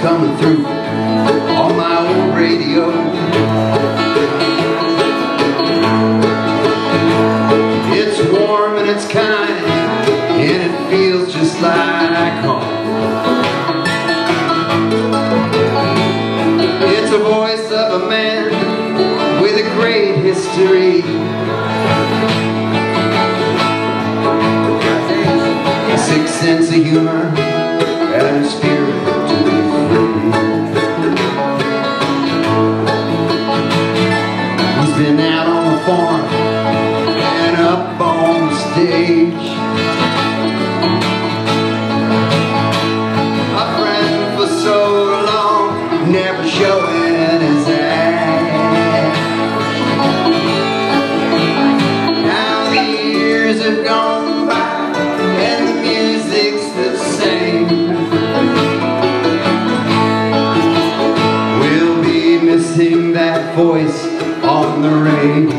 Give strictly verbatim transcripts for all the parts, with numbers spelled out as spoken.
coming through on my old radio. It's warm and it's kind, and it feels just like home. It's a voice of a man with a great history, a sixth sense of humor and a spirit to be free. He's been out on the farm and up on the stage, a friend for so long, never showing his ass. Now the years have gone by and the music's the same. We'll be missing that voice on the radio.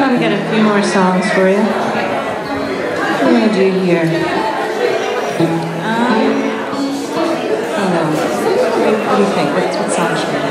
we got a few more songs for you. What are we gonna do here? Um, I don't know. What do you, what do you think? What, what song should we do?